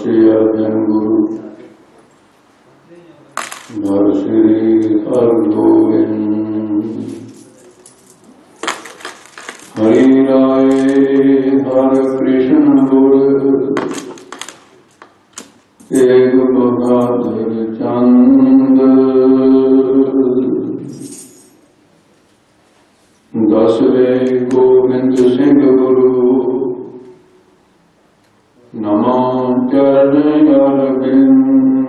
श्री अर्जन गुरु नर श्री हर गोविंद हरि राय हर कृष्ण गुरु एक बहादुर चंद दसवें गोविंद सिंह गुरु नमो चरण अरविंद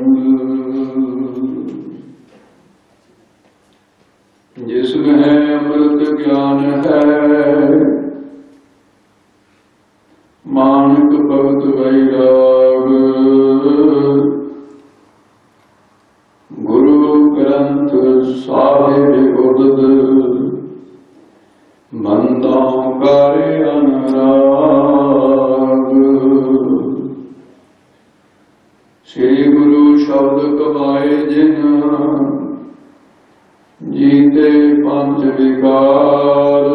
जिसमें अमृत ज्ञान है मानक भक्त वैराग गुरु ग्रंथ साहिब उर्द बंदों करे अनुराग श्री गुरु शब्द कमाए जिन जीते पंच विकार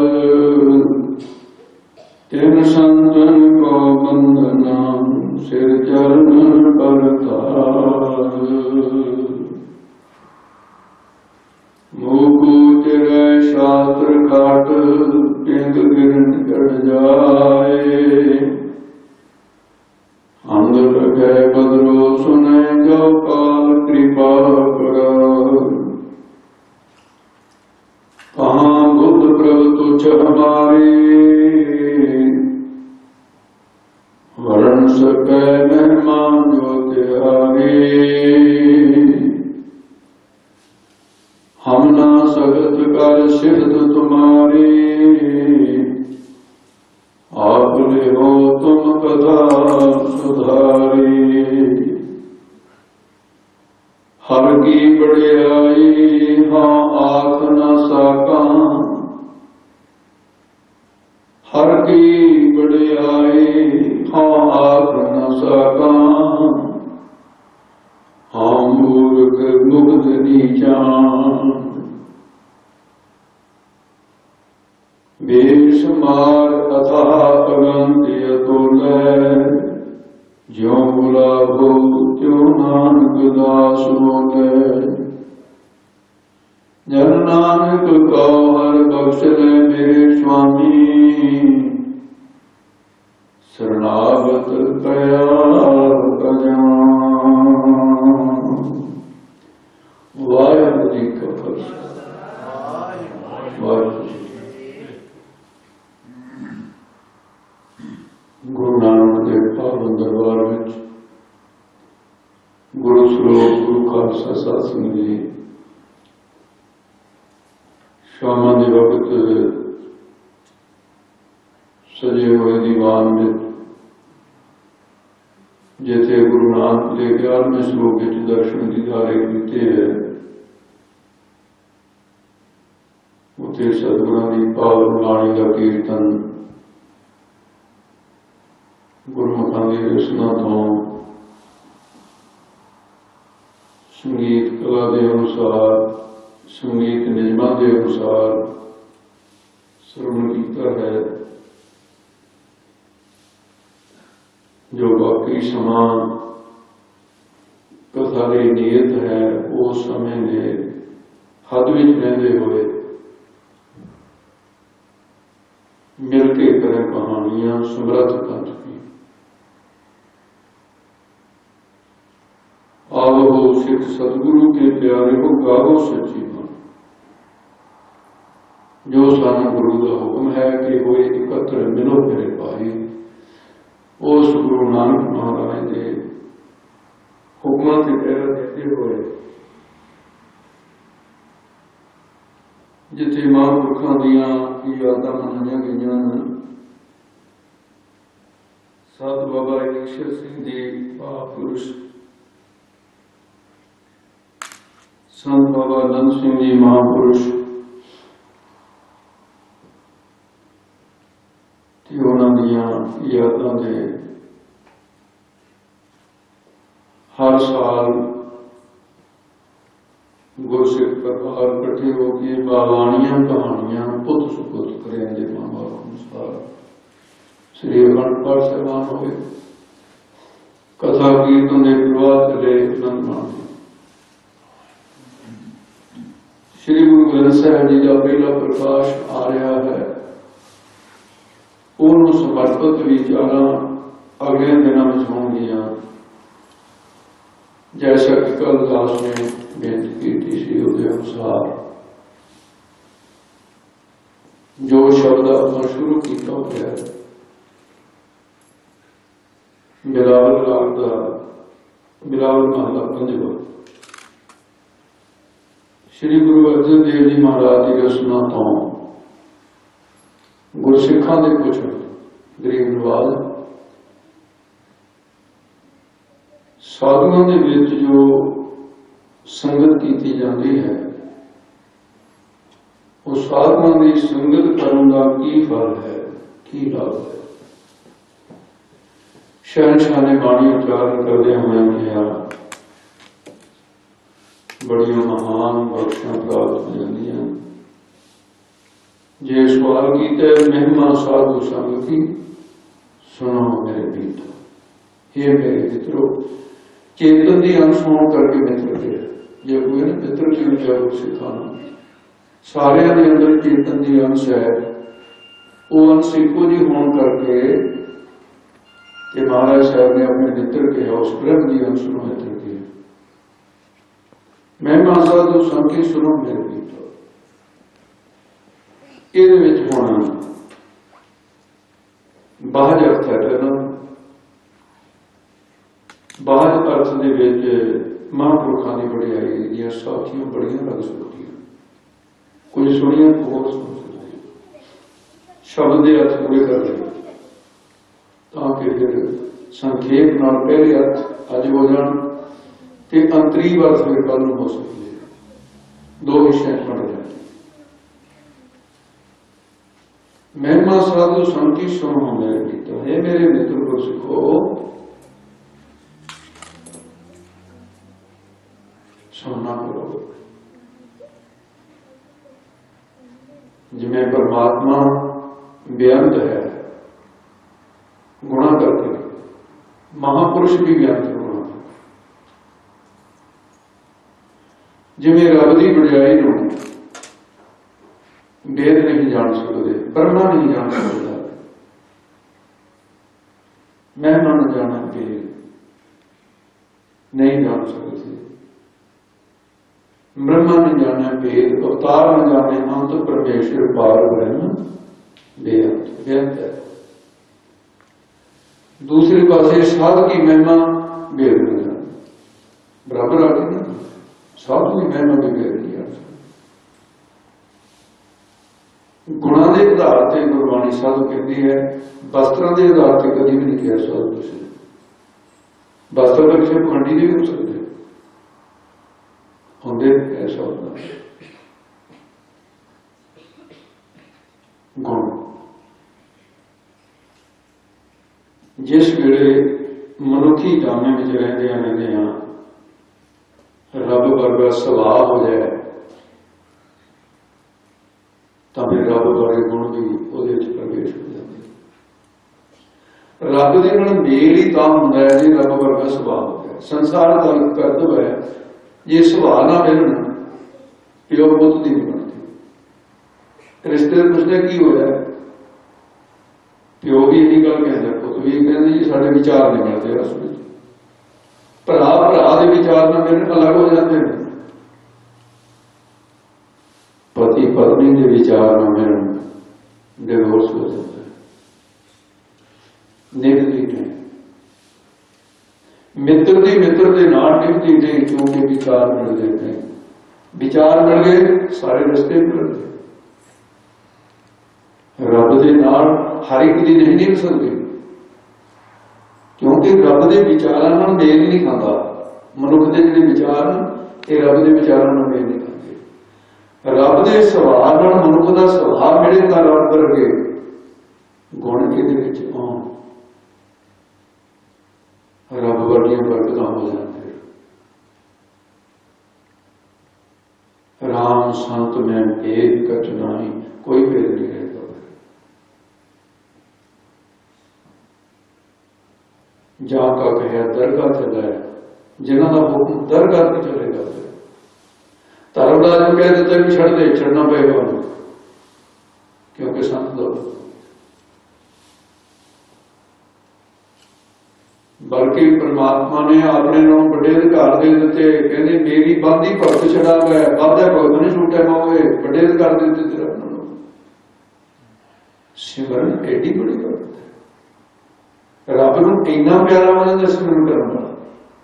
तिन संतन को बंदना सिर चरण पर तार मुकु चिरै शास्त्र काट पिंग गिरन कट जाए अंध लगे बदरो सुने जो काल कृपा कर कहाँ बुद्ध प्रभु तुझ हमारी वर्ण सके मेहमान जो तिहारी हम ना सगत कर सिद्ध तुम्हारी आप ले हो तुम कथा सुधारी हर की बड़ाई हाँ आख न सका हर की बड़ाई हाँ आख न सका हाँ मूर्ख मुग्ध नीचान बेशुमार अथाह अगंत्य तुल्य ज्यों गुलाबो त्यों नानक दास बोले जन नानक को हर बख्श ले मेरे स्वामी शरणागत कया वाहिगुरू जी का वाहिगुरू गुरु नानक देव पावन दरबार में गुरु श्लोक गुरु खालसा सत्संग जी शामा के वक्त सजे हुए दीवान में जिथे गुरु नानक देव 11वें श्लोक दर्शन दीदारे कीते है उथे सतगुरां दी पावन बाणी का कीर्तन गुरमुखां दी रचना तो संगीत कला के अनुसार संगीत नियमां के अनुसार श्रवण किया है जो बाकी समा कथा की नीयत है उस समय ने हद विच रहिंदे होए मिल के करें कहानियां समृद्ध कंठ की आओ सिख सतगुरु के प्यारे हो गावो सच्ची बात जो सानू गुरु का हुक्म है कि होए एकत्र मिलो मेरे भाई उस गुरु नानक महाराज के हुक्मां ते पैरा देते हुए जिथे महापुरखों दीयां यादां मनाईयां गईयां सत बाबा ईश्वर सिंह जी महापुरुष संत बाबा नंद सिंह जी महापुरुष यादां दे हर साल गुरसिख परिवार इकट्ठे होकर बालानियां कहानियां पुत सुपुत करेंगे मां बाप अनुसार श्री अखंड पाठ सेवान हुए कथा कीर्तन के प्रवाह चले आनंद माणते। श्री गुरु ग्रंथ साहिब जी का पहला प्रकाश आ रहा है। उन्होंने समर्पित विचारां अगले दिनों में होंगियां, जैसा कि कल दास ने बेनती की थी उसके अनुसार जो शब्द अपना शुरू किया गया बिलावल राग का बिलावल महला पंजवा श्री गुरु अर्जन देव जी महाराज की रचना तो गुरसिखा के कुछ गरीब नवाज साधुओं के विच जो संगत की जाती है, उस साधुओं की संगत करने का की फल है, की लाभ है। शहनशाह ने बाणी उच्चारण करते हुए कहा, बड़ी महान बख्शा प्राप्त हो जांदियां। जे सवाल कीता महिमा साधु संग की, सुनो मेरे मित्रों, हे मेरे मित्रों। चेतन की अंश होने करके मित्र के जो कोई ना मित्र की विचार सिखाना सारे के अंदर चेतन की अंश है, वो अंश एको जी होने करके कि महाराज साहब ने अपने मित्र के उस ब्रह्म की अंश को मित्र किया। महिमा साधु संग की, सुनो मेरे मित्रों। ये होना बाहज अर्थ है पहला। बाहज अर्थ के महापुरुषों की वडियाई दी साखियां बड़िया लग सकती, कुछ सुनिया होर सुन सकते, शब्द के अर्थ पूरे कर रहे ताकि फिर संखेप नाल पहले अर्थ अज हो जान ते अंतरीव अर्थ फिर कल हो सकते, दो विषय पढ़ जाए। महिमा साधु संग की, सुनो मेरे मित्र, हे मेरे मित्र को सीखो सुनना करो। जिमें परमात्मा बेअंत है गुणा करके, महापुरुष भी बेअंत गुणा करके। जिमें रब की वडियाई नूं वेद नहीं जान सकते, ब्रह्मा नहीं जान सकता, महिमा न जाना वेद नहीं जान सकते, ब्रह्मा ने जाना वेद, अवतार न जाने अंत, परमेश्वर पार ब्रह्म बेअंत बेअंत है। दूसरे पासे साधु की महिमा वेद न जाने, बराबर आ गई ना। साधु की महिमा भी वेद नहीं आ सकती। गुणा के आधार पर गुरबाणी साधु कहती है, वस्त्रों के आधार पर कभी भी नहीं किया साधु किसी। वस्त्र तो किसी खंडी नहीं हो सकते होंगे, ऐसा होता है। गुण जिस वेले मनुखी जामे में रहते रब वर्गा सुभाव हो जाए तो फिर रब वर्गे गुण भी ਉਹਦੇ ਵਿੱਚ प्रवेश हो जाते। रब के नाल मेल ही ਤਾਂ ਹੁੰਦਾ है जी रब वर्गा सुभाव हो जाए। संसार का एक करतब है, जे सुभाव ना मिलन प्यो पुत की नहीं बनती। रिश्ते पुछते की होया, प्यो भी यही गल कहता, पुत भी कहते जी साढ़े विचार नहीं मिलते। उस भरा भरा के विचार ना मिलन अलग हो जाते हैं, पति पत्नी के विचार ना मिलन डिवोर्स हो जाता है। निभती नहीं मित्र की मित्र के नाल निभती नहीं, क्योंकि विचार मिल गए हैं। विचार मिल गए सारे रिश्ते मिल गए। रब के नाल हर एक की नहीं निभ सकते, क्योंकि रब के विचारों नाल मेल नहीं खाता। मनुख के जिहड़े विचार ये रब के विचारों नाल मेल नहीं खाते। रब के सुभाव नाल मनुख का सुभाव मिले तो रब वर्गे गुण ये आउण, रब वर्गियां बरकत हो जाती है। राम संत में भेद कछ नाही, कोई भेद नहीं रहता। ਜਾਂ ਕਾ ਕਹਿਆ ਦਰਗਾਹ ਚਲਾਇਆ, जिन्हों का हुक्म दरगाह नहीं चलेगा। धर्मराज ने कह दिता भी छड़ दे, छड़ना पड़ेगा उन्हें, क्योंकि संत दो। बल्कि परमात्मा ने अपने नाम बड़े अधिकार दे दिते, कहते मेरी बाधी भगत छड़ा गया, बाधा भगत नहीं छूटे पाओगे, बड़े अधिकार दे दिते तेरा। सिमरन एडी बड़ी बात है, रब नूं इन्ना प्यारा मनदा सिमरन करन वाला।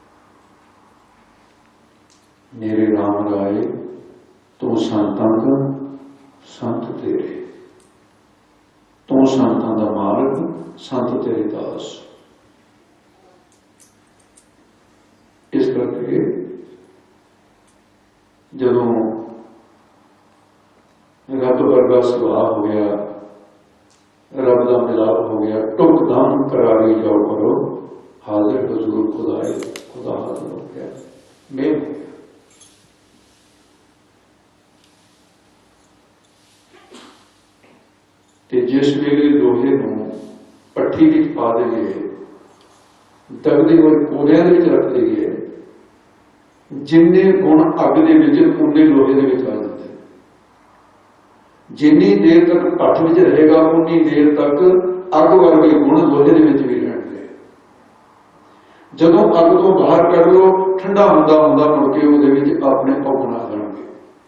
मेरे राम राय तू संतां दा संत तेरे, तू संतां दा मालक संत तेरे दास। इस करके जदों रब वर्गा सुभाव हो गया, रब का मिलाप हो गया, टुक दाम करारी जाओ करो, हाजिर हजूर खुदाए खुदा हाजिर हो गया, मेल हो गया। ते जिस वेले लोहे नूं पट्ठी विच पा देईए, दगदे होए कोलियां दे विच रख देईए, जिन्ने गुण अग दे विच उन्ने लोहे दे विच आ जाते। जिन्नी देर तक भट्ठ विच रहेगा उन्नी देर तक अग वर्गे गुण लोहे दे विच भी रहणगे। जदों अग तो बाहर कढ लो, ठंडा हुंदा हुंदा मुड़ के उहदे विच अपने औगुण आ जाणगे।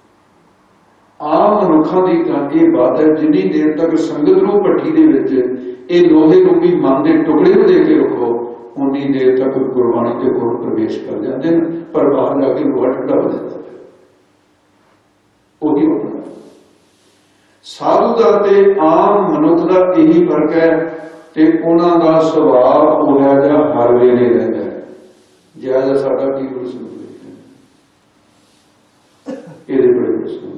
आम मनुखां दी तां इह बात है, जिन्नी देर तक संगत रूप भट्ठी दे विच इह लोहे रूपी मन दे टुकड़े नूं दे के रखो, उन्नी देर तक गुरबाणी के गुण प्रवेश कर जाते हैं, पर बाहर जाके लोहा ठंडा हो जाता है। वही होना साधु का ते आम मनुख का यही फर्क है, ते उन्हां दा सुभाव उहा जिहा हर वेले रहिंदा है, जिहा साडा की गुरु संगत इहदे बड़े प्रश्न।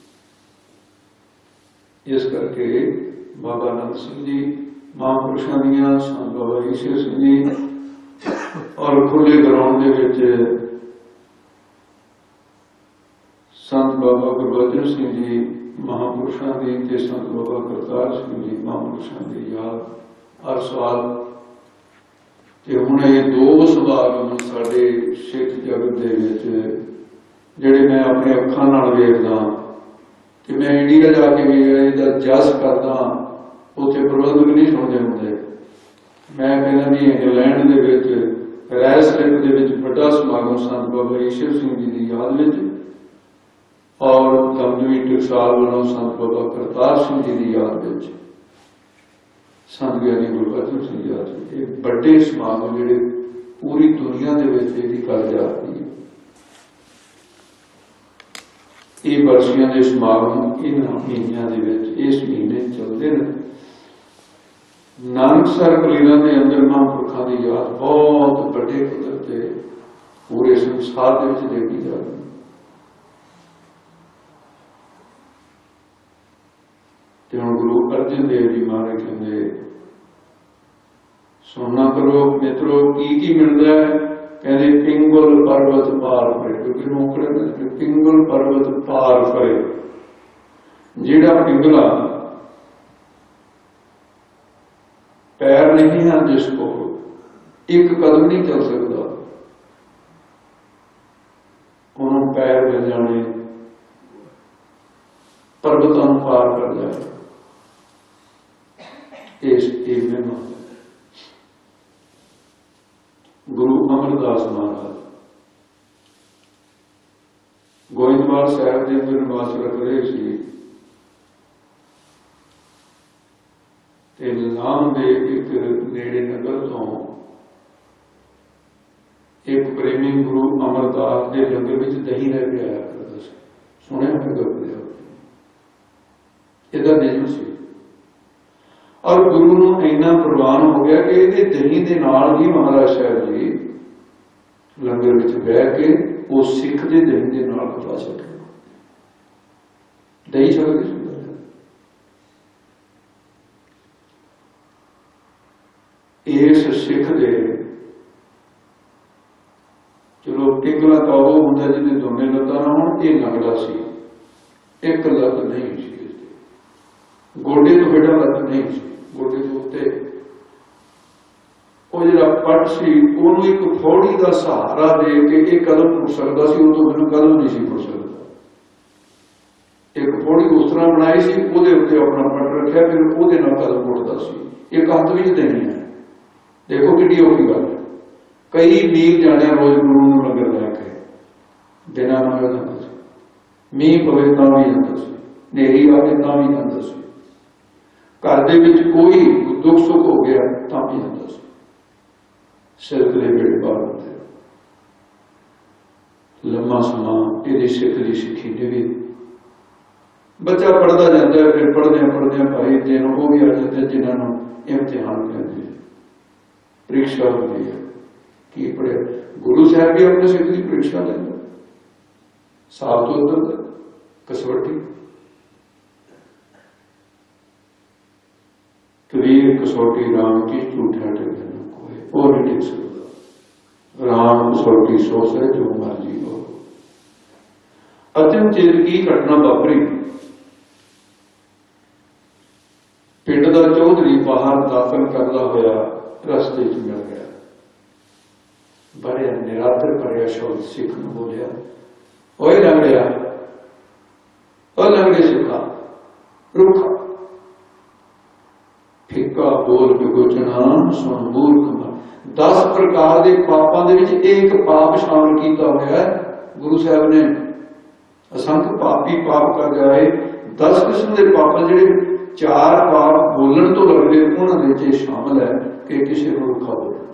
इस करके बाबा नंद सिंह जी महापुरुषों दियां, संत बाबा ईश्वर सिंह जी और खुले ग्राउंड दे विच संत बाबा गुरबचन सिंह जी महापुरुषों की, ते संत बाबा करतार सिंह जी महापुरुषों की याद हर साल। ते हुण ये दो समागम साडे सिख जगत दे विच जिहड़े मैं अपने अखां नाल वेखदा, कि मैं इंडिया जाके भी इहदा जस करदा, उत्थे प्रबंधक नहीं सुणदे हुंदे। मैं कहना भी इंग्लैंड दे विच रैसलिप दे विच बड़ा समागम संत बाबा ईश्वर सिंह जी की याद विच, और दमदमी टकसाल वालों संत बाबा करतार सिंह जी की याद विच, संत ज्ञानी गुरबचन सिंह जी याद विच, ये बड़े समागम जिहड़े पूरी दुनिया दे विच इहदी गल जा रही है। ये बरसियां के समागम इन महीनों के इस महीने चलते हैं। नानकसर कलीरां के अंदर महापुरखों की याद बहुत बड़े पद्धर से पूरे संसार के देखी जा रही। हुण गुरु अर्जन देव जी महाराज कहते सुनना करो मित्रों की मिलता है, कहते पिंगल पर्वत पार करे, क्योंकि नौकरे ने पिंगल पर्वत पार करे। जिहड़ा पिंगला पैर नहीं है जिसको एक कदम नहीं चल सकता, उन्होंने पैर मिल जाने, पर्वतों पार कर जाए। इस महिमा गुरु अमरदास महाराज गोइंदवाल साहब के अंदर निवास रख रहे थे, नाम दे एक नेड़े नगर तो एक प्रेमी गुरु अमरदास के लंगर में दही रह के आया करता सी। सुने इहदा नियम सी, और गुरु नूं इन्ना प्रवान हो गया कि इहदे दही दे नाल ही महाराज साहब जी लंगर विच बह के वो सिख दे दही दे नाल खा सके। दही सकदी सी इस सिख दे, चलो पिंगला तो वो होंदा जिहदे दोने लत्तां ना होण, ये लंगड़ा सी, एक लत्त नहीं सी, गोडे तो हेठां लत्त नहीं सी, गोडे के उत्ते वो जो पट सी उन्होंने एक फौड़ी का सहारा दे के एक कदम उठ सकता सी, उदों मैनूं कदम नहीं सी उठ सकता। एक फौड़ी उस तरह बनाई सी, उहदे उत्ते अपना पट रखिया, फिर उहदे नाल कदम उठता सी। एक हत्थ विच देनी है, देखो किड्डी औखी गल है। कई मील जाने रोज गुरु नूं लंगर लैके बिना मंगे जांदा सी, मीह पवे तां भी जांदा सी, नेरी आवे तां भी जांदा सी, घर दे विच कोई दुख सुख हो गया तां भी जांदा सी। सिर के बेड़े पार होते लम्मा समा ये सिख की सिक्खी ने भी बच्चा पढ़ता जाता है, फिर पढ़दे भाई दिन वो भी आ जाते हैं जिन्होंने इम्तिहान कहते हैं, परीक्षा होती है की पढ़े। गुरु साहब भी अपने सिख की परीक्षा लेंगे, साल तो उधर कसवटी कबीर कसौटी राम की झूठा टिकन कोई वो नहीं टिक सकता। राम कसौटी सोच है जो मर्जी हो। अचनचेत की घटना वापरी, पिंड का चौधरी बाहर दाखिल करता होया रस्ते च मिल गया, बड़े निरादर भरिया शब्द सिख नूं बोलिया, ओए लंगड़िया, ओ लंगड़े सिखा रुखा फिक्का बोल बेगोचना सुन मूर्ख मन। 10 प्रकार के पापों के एक पाप शामिल किया होया है गुरु साहब ने। असंख्य पापी पाप कर जाए, 10 किस्म के पाप जिहड़े 4 पाप बोलण तो लगदे उन्हां दे शामिल है कि किसी को रुखा बोलना,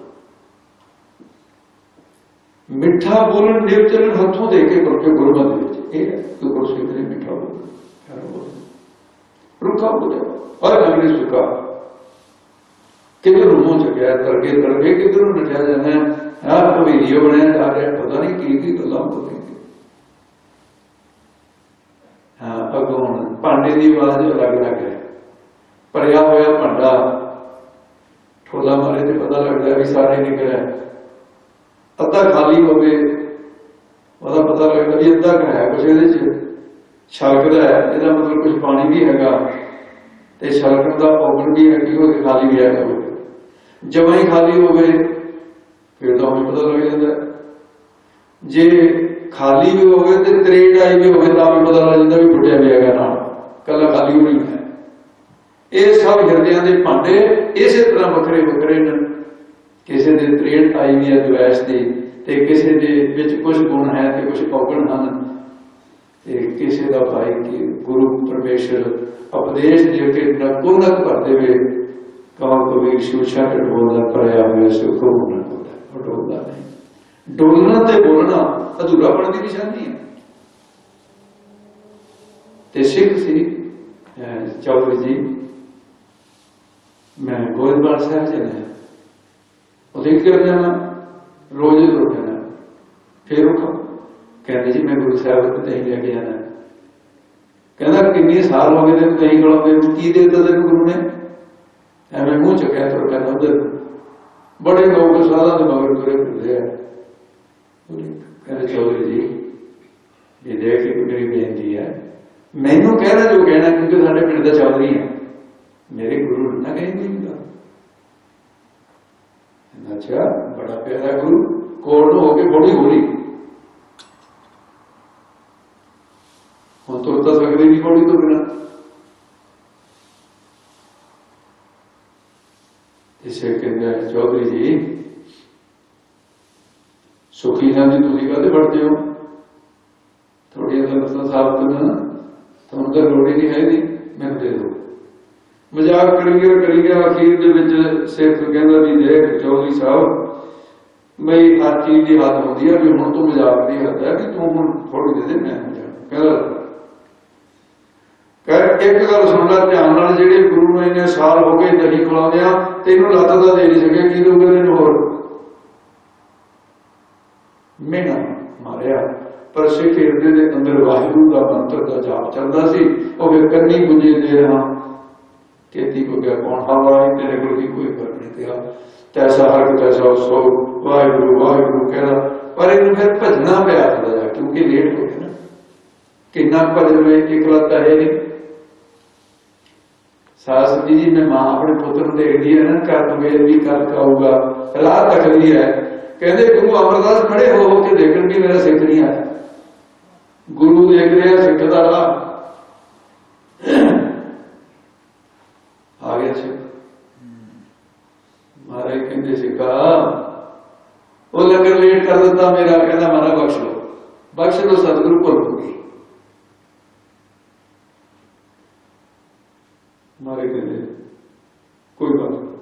मिठा बोलन देवचरण हथों दे के करके गुरमत ये गुरसिख ने मिठा बोलना, रुखा बोलिया और लंगड़े सुखा किधर मुंह चुकया तरगे तरगे किधर नठिया जाना है भवीरियो बनया जा रहा, पता नहीं की गल्लां बोलेंगे। हाँ अगों भांडे की आवाज अलग अलग है, भरिया होया भांडा ठोला मारे तो पता लगता भी सारे निकले, अद्धा खाली हो गए पता लगता भी अद्धा क है कुछ ये छलकदा है, इसका मतलब कुछ पानी भी हैगा ते छलकण का पौगण भी है कि खाली भी है। जमा ही खाली हो गए फिर तो हमें पता लग जाता है, जे खाली भी हो गए तो त्रेड आई भी हो गए तो भी पता लग जाता भी फुटिया भी है ना, कला खाली हो नहीं है। ये सब हिरदियां के भांडे इस तरह वखरे वखरे ने, किसी के त्रेड आई भी है द्वैश की, किसी के कुछ गुण है तो कुछ औगण हैं, किसी का भाई की गुरु परमेश्वर उपदेश दे के नकुलक करते हुए कहा कबीर शिवशा के ढोलना भरया हुआ सुख बोलना बोला, डोलना नहीं, डोलना ते बोलना अधूरापन की निशानी है। ते सिख सी चौधरी जी, मैं गोविंदवाल साहब जाना देख कर जाना रोज रुक जाना, फिर रुका कहते जी मैं गुरु साहब को कहीं लेके जाना, कहना किन्ने साल हो गए कहीं खड़ोते की देता तेन गुरु ने, एवं मुंह चुकया तो कहना उधर बड़े लोग सारा के मगर तुरे फिरते हैं। कहते चौधरी जी ये देख के मेरी बेनती है, मैनू कहना जो कहना क्योंकि साढ़े पिंड का चौधरी है, मेरे गुरु ना कहीं नहीं मिला। अच्छा बड़ा प्यारा गुरु कोल होके बड़ी बोली हम तुरता सकते नहीं बड़ी तो बिना, इसे कहते चौधरी जी सुखी ना जी तुम कहते बढ़ते हो थोड़ी अदर साफ करना तो उनका लोड़ी नहीं है नहीं मैं दे दो। मजाक करी गया अखीर के सिख कहता भी देख चौधरी साहब बई हर चीज की हद होती है भी हूं तो मजाक की हद है कि तू हूं थोड़ी दे दे मैं कहता एक गल सुन ला ध्यान नाल, जेडे गुरु ने इन्ने साल हो गए दही खिलाउंदिया तेनू लत दा दे नहीं सके की दूंगे तेन होर मेना मारिया। पर सिख हिरदे दे अंदर वाहिगुरू का मंत्र का जाप चलता सी, वो फिर कन्नी गुंजे दे रहा खेती को क्या कौन हवा तेरे को कोई फर्क नहीं पिया, तैसा हर तैसा सो वाहिगुरू कहना, पर इन फिर भजना पिया था क्योंकि लेट हो गया ना, किन्ना भजन में एक लत है नहीं। सास जी मैं मां अपने पुत्र देखती है ना, कर मेल भी कर आऊगा, राह तकदी है। कहते गुरु अमरदास खड़े हो के देखन भी मेरा सिख नहीं आया। गुरु देख रहे सिख का राह आ गया सिख। महाराज कहते सिखा वो लंगर लेट कर दिता मेरा, कहना मारा बख्श लो सतगुरु भुल गई। मारे कहते कोई बात नहीं,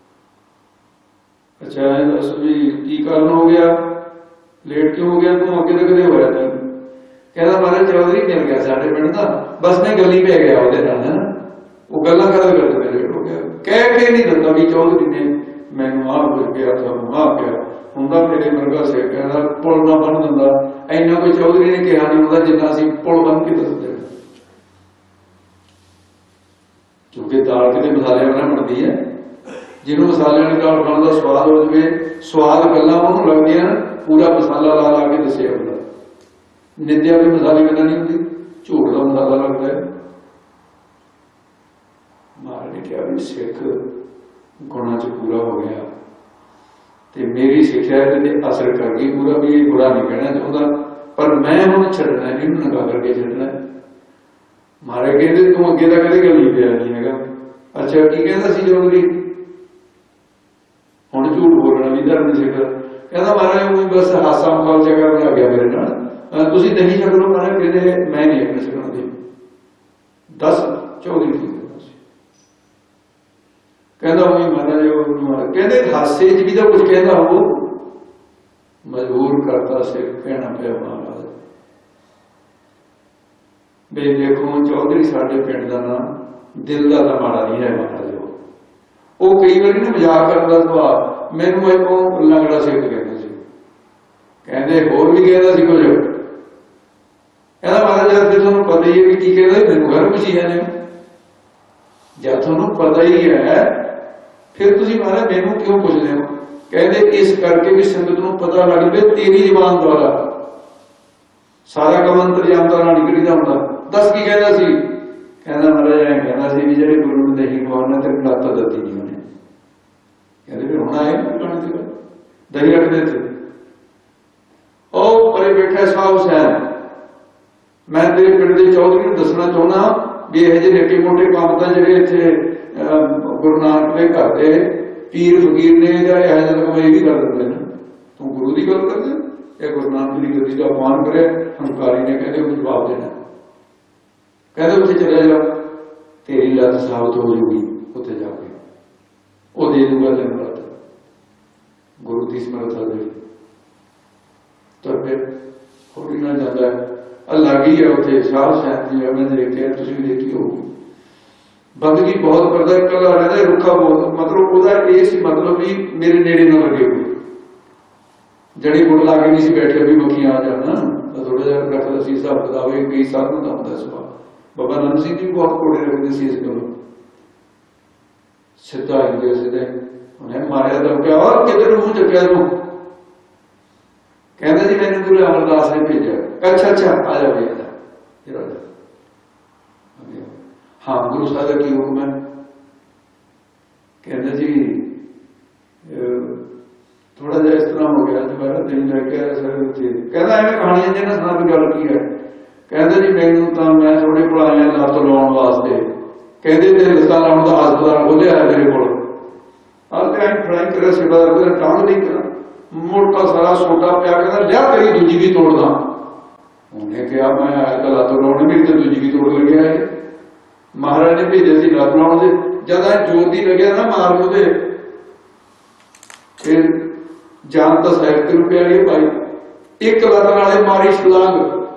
अच्छा दस भी की कारण हो गया, लेट क्यों हो गया, तू अगे तो कदे होया नहीं। कहना महाराज चौधरी मिल गया साडे पिंड दा, बस ने गली पै गया ਉਹਦੇ ਨਾਲ है, वो गल्लां करते लेट हो गया। कह के नहीं दिता भी चौधरी ने मैनू आ कुछ किया, थानू आ किया हुंदा मेरे वर्गा से कहना पुल ना बन दिंदा। इन्ना कोई चौधरी ने कहा नहीं होंदा जिन्ना असीं पुल बन के दस देना, क्योंकि दाल किते मसाले वाला बनती है। जिन्होंने मसाले वाली दाल खाने का स्वाद हो जाए, स्वाद गल्लां उहनूं लगदियां पूरा मसाला ला ला के दस्सिया हुंदा। निंदिया भी मसाले बिना नहीं होंदी, झूठ का मसाला लगता है। महाराज ने कहा भी सिख गुणा च पूरा हो गया, ते मेरी सिक्ख्या ते असर कर गई पूरा। भी ये बुरा नहीं कहना चाहता, पर मैं हुण छड्डना नहीं, नंगा करके छड्डना। महाराज कहते तू अगे तो कदे गली पिया नहीं हैगा। अच्छा की कहता सी चौधरी, हुण झूठ बोलना भी धर्म सिख। कहता महाराज वो बस हासा मखौल जगह बना गया मेरे नाल, तुसीं नहीं छड्ड लो। महाराज कहते मैं नहीं अपने छड्डण दे, दस चौधरी की कहता वही महाराज कहते हासे च भी तो कुछ कहता हो, मजबूर करता सिर कहना पिया महाराज बे देखो चौधरी साडे पिंड दा ना दिल दा तां माड़ा नहीं है महाराज। वो कई बार ना मजाक करदा सुभाव, मैनू एक लंगड़ा सिख कहता सी, कहते होर भी कहता सी कुछ। कहता महाराज जब तुहानूं पता ही है भी की कहदा, मैनू घर पुछी जाने जब तुहानूं पता ही है फिर तुसीं महाराज मैनू क्यों पुछदे हो। कहते इस करके भी संगत नूं पता लग पे तेरी जबान द्वारा सारा काम अंतरजाम दा नाल निकली दा हुंदा। दस की कहदा सी, कहना महाराज ऐ कहना सी भी जेडे गुरु ने दही खवाना ते लत्त दत्ती नहीं उन्हें। कहते फिर हुण आए खाने ते दही रखदे थे। ओ परे बैठा साहब हुसैन, मैं तेरे पिंड दे चौधरी नूं दसना चाहुंदा भी इहो ਜਿਹੇ निक्के मोटे काम तां जेडे इत्थे गुरु नानक दे घर दे पीर फकीर ने या यह भी कर दिंदे ने, तू गुरु की गल कर दे, गुरु नानक की गद्दी का अपमान करे। हंकारी ने कहते वो जवाब देना, कहते उत्थे चले जा, तेरी लत साबित हो जूगी उत्थे जाके, वो दे दूंगा तेन लत, गुरु की समर्था दे। तो फिर होली ना जाता है अल्लाह की है उत्थे शाह हुसैन जी, मैं देखिया तुसीं भी देखी होगी, बंदगी बहुत करता है, कला रहता रुखा बहुत, मतलब ਉਹਦਾ ਇਹ ਸੀ मतलब भी मेरे नेड़े ना लगे कोई जड़ी गुड़ ला के नहीं सी बैठे भी मक्खियां आ जाना, तो थोड़ा जिहा रखदा सी हिसाब किताब। कई साधु का ਹੁੰਦਾ सुभाव, बाबा नानक सिंह जी भी बहुत कोड़े रखते सी इस गलों, सीधा आएंगे सीधे उन्हें मारिया दबकिया और किधर मुंह चुकिया तू, कहता जी मैंने गुरु अमरदास ने भेजा। अच्छा अच्छा आ जा भैया, हाँ गुरु साहब का की हुक्म है। कहते जी थोड़ा जिहा इस तरह हो गया, दोबारा दिन लैके कहता एवं कहानियां जिन्हें सुना भी गल की है। कहते जी मैनू तो मैं थोड़े को आया लत्त लाउण वास्ते, कहते तेरे लत्तां लाउण दा हस्पताल खोलिया है मेरे को, फ्राई कर सेवादार टांग नहीं करा, मोटा सारा सोटा पिया, कहता लिया तेरी दूजी भी तोड़दा। उन्हें कहा मैं आया तो लत्त लाउण, मेरी तो दूजी भी तोड़ लग्या है। महाराज ने भेजे सी लत्त लाउण दे, ज्यादा जोर दी लग्या ना मार दे, फिर जान तो साइड ते रुपया नहीं पाई, एक लत्त नाले मारी छलांग,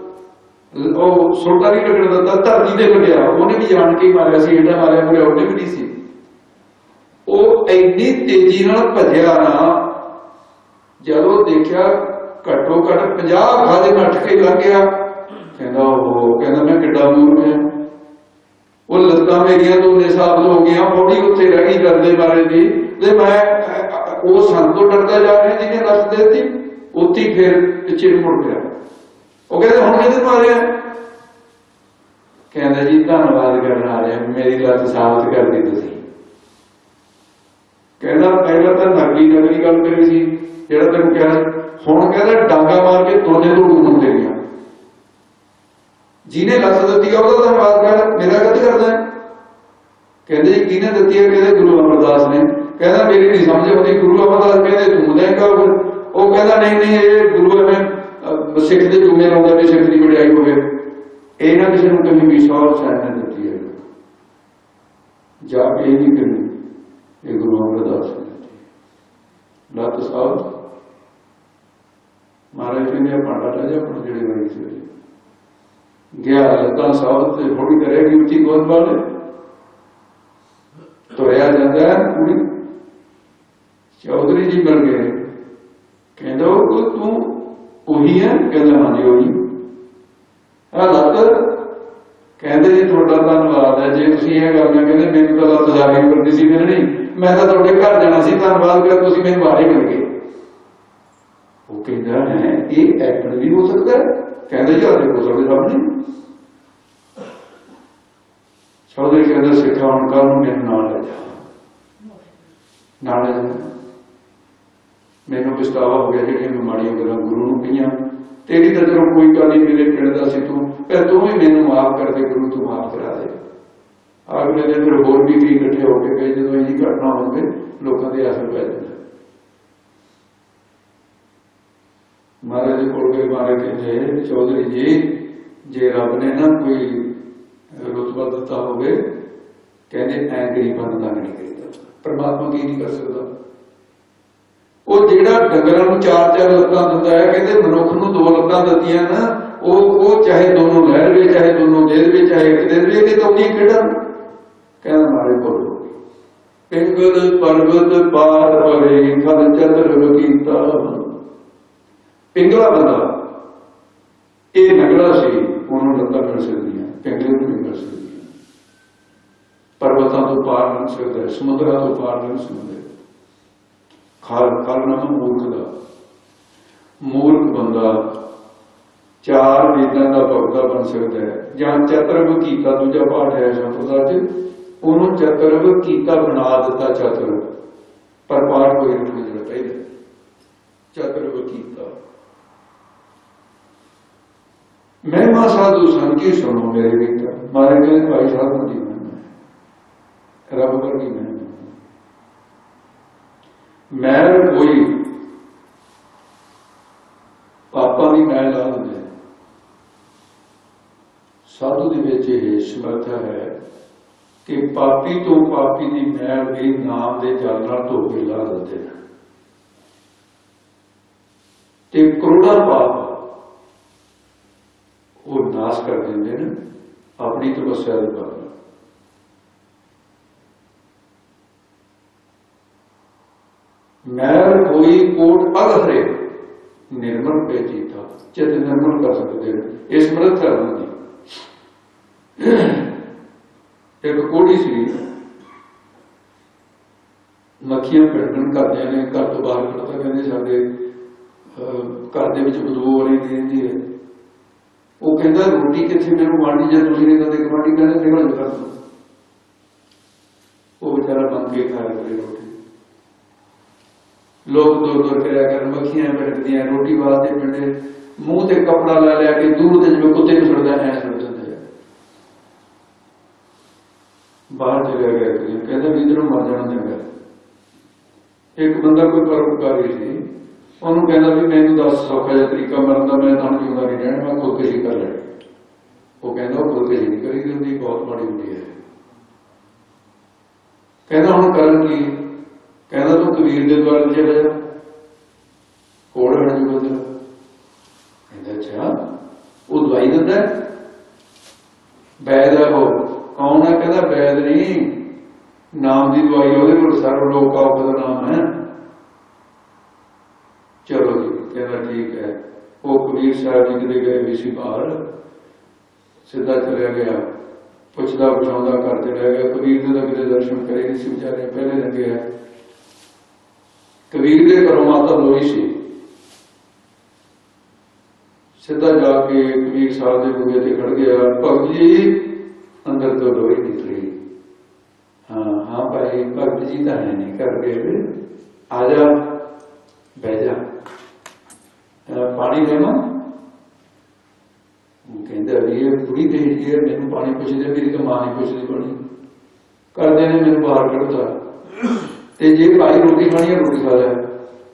सोटा नहीं लगन दिता, धरती ते लग्या, उन्हें भी जान के मारिया सी, एडा मारिया मुड़िया उन्हें भी नहीं सी। वो इन्नी तेजी नाल भजया ना, जदों देखिया घट्टो घट 50 खादे नठ के लग गया। कहता ओहो, कहता मैं किड्डा मूर्ख है, वो लत्तां मेरियां दोने साबित हो गई, बॉडी उत्थे रह गई डरदे मारे दी, ते मैं वो सन तो डरदा जा रहा जिन्हें लत देती, उत्थे फिर पिछे मुड़ गया। वो कहते हुण किधर मारिया, कहना जी धन्नवाद करना आ रहा, मेरी लत साबित कर दी तुसीं। कहना पहला तो नकली नकली गल करी सी जेड़ा तेन कहा, हुण कहना डांगा मार के दोने तो डूबण तेरियां। जिन्हें लत दी है वह धन्नवाद कर, मेरा कद करता है। कहते जी किने दी है, कहते गुरु अमरदास ने। कहना मेरी नहीं समझ आती, गुरु अमरदास कहते तू देगा, वो कहता नहीं नहीं ये गुरु में सिख के जुमे लाता भी सिख की वडियाई हो गए, ये ना किसी को कभी भी सौ शायद ने दी है, जाके ये नहीं करनी, ये गुरु अमरदास ने दी लत साहब। महाराज कहते भांडा ला जा अपना जेड़े वाली से गया लत्तां साहब से थोड़ी करेगी उची गोद वाले तो रहा जाता है। कुड़ी चौधरी जी मिल गए, कहते तू उही है, कहते हाँ जी उही आ लत। कहते जी थोड़ा धन्नवाद है जे तुसीं ये गल ना कहते मैनूं तां लत जारी करनी सी मिलनी, मैं तां तुहाडे घर जाना सी, धन्नवाद कर तुसीं मैनूं बाहर ही मिल गए। वो कहता है ये एक्ट भी हो सकता है, कहते जी आते हो सकते सामने। चौधरी कहते सिखा हम कल मेरे नाल ले जा, नाल ले जा। मैनूं पछतावा हो गया जी माड़ियां गल्लां गुरु नूं कहीआं, तेरी तो चलो कोई गल नहीं, मेरे पिंड दा सी तू, पर तू भी मैनूं माफ कर दे, गुरु तू माफ करा दे। अगले दिन फिर होर भी कई इकट्ठे हो के गए, जो यही घटना होवे लोगों के असर पै जाता। महाराज जी कोल गए, महाराज कहते चौधरी जी जे रब ने ना कोई रुतबा दिता होवे, कहते ऐ गरीबां दा नहीं करीदा, परमात्मा की नहीं कर सकता। वो जेड़ा डंगरां नूं चार चार लत्तां दिंदा है, कहते मनुख नूं दो लत्तां दित्तियां ना, वो चाहे दोनों लहर वे, चाहे दोनों दे दे, चाहे एक दे दे, कि तो नहीं खेड़ा। कहना मारे बोलो पिंगल पर्वत पार परे खल चतर कीता। पिंगला बंदा ये नगड़ा से उन्होंने लत्तां मिल सकदियां, पिंगले नूं नहीं मिल सकदियां। पर्वतां तो पार लंघ सकदा है, समुद्रां तो पार लंघ सकदा है। खल नाम मूर्ख दा, मूर्ख बंदा चार वेदां का भगता बन सकता है। जां चतुर्व कीता, दूजा पाठ है संप्रदा च, उन्होंने चतुर्व कीता बना दिता चतुर, पर पाठ कोई रखना जो पहले चतुर्व कीता। महिमा साधु संत की सुनो मेरे बेटा, मारे गए भाई साहब की महिमा है, रब वर्गी महिमा। मैल कोई पापा की मैल ला दें, साधु दे विच यह समर्था है कि पापी तो पापी की मैल भी नाम के जल नाल धो के ला देते हैं, ते करोड़ा पाप वो नाश कर देंगे न अपनी तपस्या के बल। मैल कोई कोट अगहरे निर्मल पे जीता, चित निर्मल कर सकते हैं इस समर्थ है उनकी। एक कोड़ी सी मक्खियां पिड़कन करदियां ने, घर तो बाहर खड़ता, कहते साडे घर दे विच बदबू आ रही रहती है। वो कहता रोटी कितने मैनूं मांडी, जब तुसीं नहीं दिंदे कमांडी कहते निकल जा कर। वो बेचारा बन के खाया करे रोटी। लोग दूर दूर फिर कर मक्खियां पिड़कदियां, रोटी वास्ते पिंडे मूँह ते कपड़ा ला लिया कि दूर से जिवें कुत्ते नूं छुड़दा है छुड़ दिंदे आ। बाहर चलिया गया, कहता भी इधरों मर जाना चंगा। एक बंदा कोई परोपकारी सी, उन्होंने कहना भी मैनूं दस सौखा जिहा तरीका मरन दा, मैं तुहानूं जिंदा नहीं रहना, मैं खुदकुशी कर लैनी। वो कहना खुदकुशी नहीं करी दी, बहुत माड़ी हुंदी है। कहना हुण करन की, कहना तू कबीर के द्वार चले जा, कोड़ हट जूगा तेरा। कहता अच्छा वो दवाई दिंदा है, वैद है वो कौन है? कहता वैद नहीं, नाम की दवाई ਉਹਦੇ ਕੋਲ सर्व लोक का नाम है। चलो जी, कहना ठीक है। वो कबीर साहब जी किते गए भी सी बाहर, सीधा चलिया गया, पुछदा पुछाउंदा करते रह गया। कबीर के तो किते दर्शन करे नहीं सी बेचारे, पहले लगे है। कबीर के घरों माता लोई सी, सीधा जाके कबीर साहब के बूहे ते खड़ गया। भगत जी अंदर तो लोई निकली। हाँ हाँ भाई भगत जी तो है नहीं कर गए, आ जा बह जा, पानी देवा। कहते अभी ये बुरी कही है, मैनू पानी पुछदे, मेरी तो मां नहीं पुछदी बनी, करते ने मैनू बाहर कढ़ता। ते जे भाई रोटी खानी है रोटी खा लिया।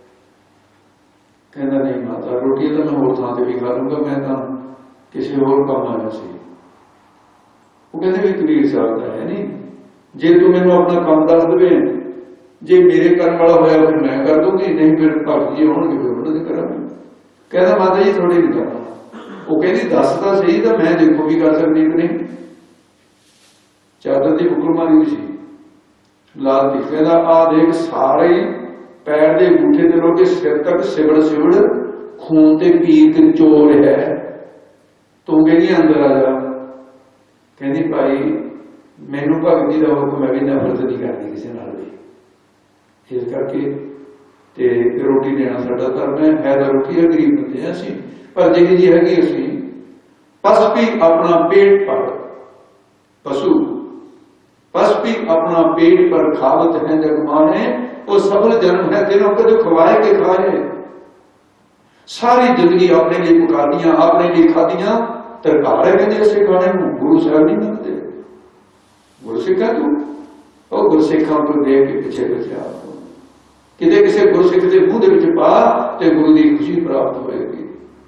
कहता नहीं माता रोटी तो मैं होर थां ते भी खा लूंगा, मैं तो किसी होर काम आया सी। वो कहते भी कबीर साहब का है नहीं, जे तू मैनू अपना काम दस दे, जे मेरे करने वाला होया फिर मैं कर दूंगी, नहीं फिर भगत जी होणगे फिर उन्होंने करांगे। कहता माता जी थोड़ी नहीं करना। वो कहती दस तो सही, तो मैं देखो भी कर सकती कि नहीं। चादर की बुकल मारी हुई सी लाल दी। कहता आ देख सारे पैर के अंगूठे ते लोके सिर तक सिवड़ सिवड़ खून ते पीर ते चोर है, तू कहनी अंदर आ जा। कहती भाई मैनू भगत जी का हुक्म है भी नफरत नहीं करनी किसी नाल भी, इस करके ते रोटी देना साडा धर्म है तो रोटी है, गरीब बंदे हैं असीं, पर जिहड़ी जी हैगी असीं पस भी अपना पेट पर, पशु पस भी अपना पेट पर खावत है जग माने, वो सफल जन्म है तेनों कदों खवाए के खाए। सारी जिंदगी अपने लिए पका दियां, अपने लिए खादियां, तरकार है कहते असीं खाने नूं गुरु साहब नहीं मंगते। गुरसिख है तू, और गुरसिखां तो देख के पिछे पिछे आ किते किसी गुरसिख के मुंह के पा तो गुरु की खुशी प्राप्त होएगी।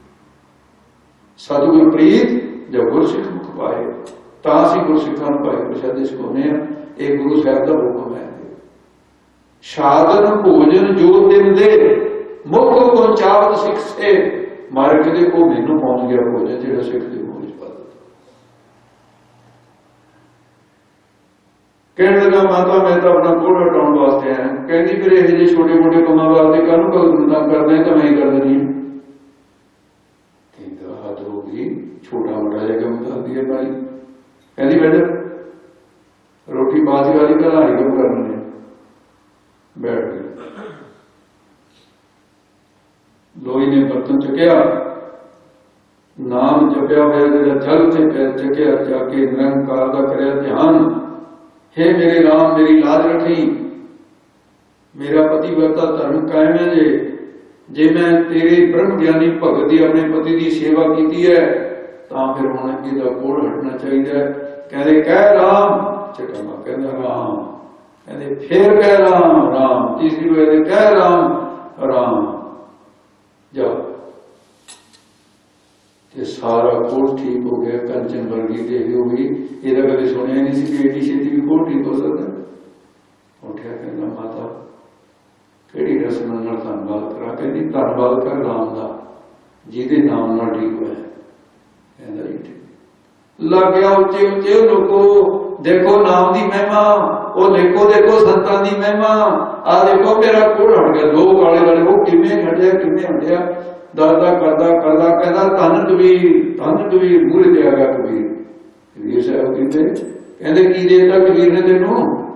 सतगुर प्रीत जब गुरसिख मुख पाए, तां असीं गुरसिखां नूं भाई प्रसादे छकाउने आ। ये गुरु साहब का हुक्म है। साधन भोजन जो दिन दे मुख पहुंचावत सिख से, मारे कहते वो मैनू पहुंच गया भोजन जो सिख के मुंह च पा दिता। कहने लगा माता मैं तो अपना कोड़ हटाने वास्ते आया। कहती फिर यह जे छोटे मोटे कामों वास्ते कानू भगत तंग करना है तो मैं ही कर देनी। हद होगी, छोटा मोटा जगह बता दिया भाई। कहती बैठ रोटी बाज वाली का ही कम करना है। बैठ गए। लोई ने बर्तन चुकया, नाम जपया हुआ जल से पैर चुकया, जाके निरंकार का करया ध्यान। हे मेरे राम मेरी लाज रखी, मेरा पतिव्रता धर्म कायम है जे मैं तेरे ब्रह्म ज्ञानी भगत की अपने पति की सेवा की है तो फिर हुण इहदा कोड़ हटना चाहिए। कहते कह राम, चटामा कहंदा राम, कहते फिर कह राम राम, तीसरी बार कह राम राम, जाओ। ते सारा कोड़ ठीक हो गया। कंचन वर्गी देवी हो गई। ये तो कभी सुनिया नहीं सी एडी छेती भी कोड़ ठीक हो सकता। उठिया कहना माता केड़ी रस्म नाल धन्नवाद करा। कहती धन्नवाद कर राम का जिहदे नाम नाल ठीक होया। कहंदा जी ठीक। लग गया उच्चे उच्चे लोगो देखो नाम की महिमा, वो देखो देखो संतां की महिमा। आ देखो मेरा कोड़ हट गया। दो काले वाले वो किवें हटिया किवें हटिया। दादा करदा करदा कहता धन कबीर मूल दे गया कबीर। कबीर साहब कहते की देता कबीर ने तेनू।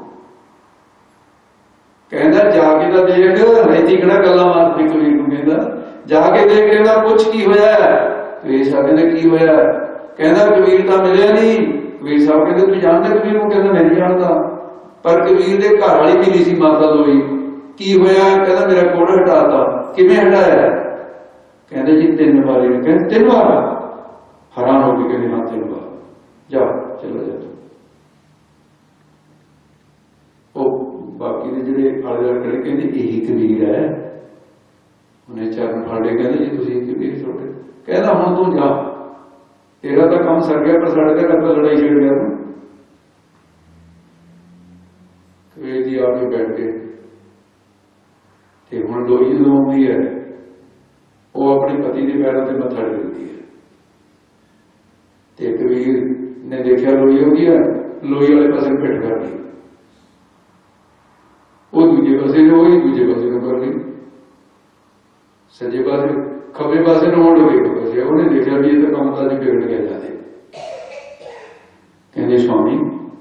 कहता जाके तो देख, इतनी किहड़ा गल्लां मारदी कबीर नूं। कहता जाके देख, कहता पुछ की होया। कबीर साहब कहते की होया। कहता कबीर तो मिलिया नहीं। कबीर साहब कहते तू जानदा कबीर नूं। कहता नहीं जानदा, पर कबीर दे घर वाली मिली सी माता लोई। की होया। कहता मेरा कोड़ हटाता। किवें हटाया। कहते जी 3 बारी। कहते 3 बार। हैरान हो गए। कहते हाँ 3 बार। जा चला जा तू। बाकी ने जिहड़े आले दुआले खड़े कहते यही कबीर है। उन्हें चरण फाड़े। कहते जी तुसीं कबीर छोटे। कहता हुण तू जा, तेरा तो काम सर गया, पर साढ़े तो घर पर लड़ाई छिड़ गया तू। कबीर जी आके बैठ गए। ते हुण लोई जदों आउंदी है वो अपने पति के पैरों से मत्था टेकदी है। ते कबीर ने देखा लोई हो गई है, लोई वाले पासे पिट कर ली। वो दूजे पासे ने वही दूजे पासे ने कर ली। सजे पासे खबे पासे ने मोड़ गए पासे। उन्हें देखा भी ये तो काम ताजी बिगड़ गया जाते। कहते स्वामी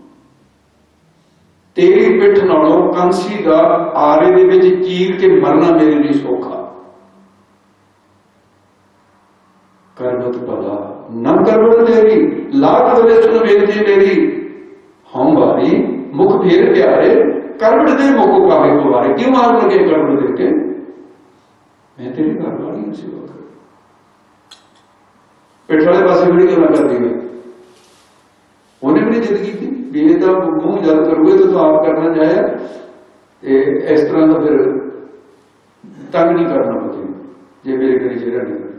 तेरी पिठ नालों कंसी का आरे दे विच चीर के मरना मेरे लिए सौखा। करबत भला न करबत तेरी, लाख बले सुन बेनती मेरी, हम बारी मुख फेर प्यारे, करवट दे मुख काहे को वारे। क्यों मार लगे करवट दे के? मैं तेरी घर वाली सेवा कर। पिठ वाले पासे बड़ी गल कर दी गई। उन्हें भी जिद की थी भी ये तो मुंह जल करोगे तो आप करना चाहे इस तरह का फिर तंग नहीं करना पति जे मेरे घर चेहरा नहीं करे।